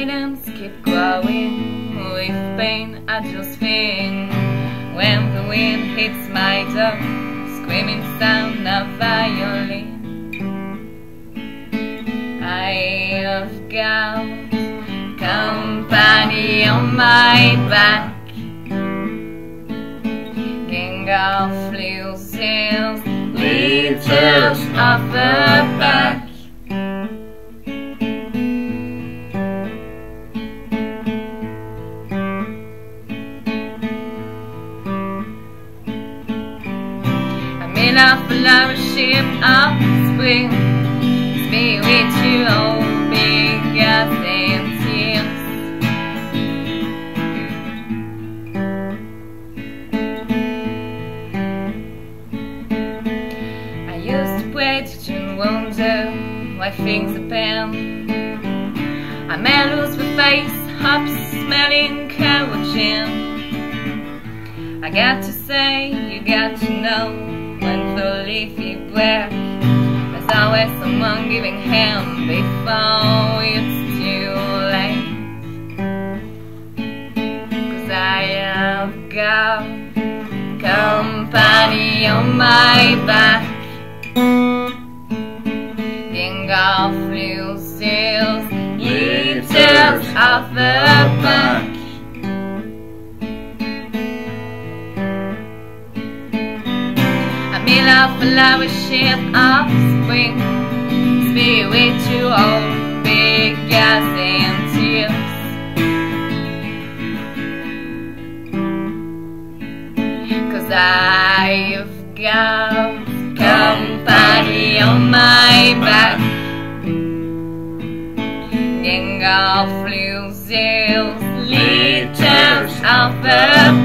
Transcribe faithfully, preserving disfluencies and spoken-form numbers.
silence keep growing with pain. I just think when the wind hits my door, screaming sound of violin. I have got company on my back, gang of losers, liters of the back. I'm in a flourishing of spring, spirit you all big as in tears. I used to pray to June wonder why things happen. I may lose the face up smelling kerosene. I got to say, you got to know, when the leafy breath, there's always someone giving hand before it's too late. 'Cause I have got company on my back, gang of losers, liters of the back. I'm in a flourishing of spring, spirit you all big as in tears. 'Cause I've got company on my back, gang of losers, liters of the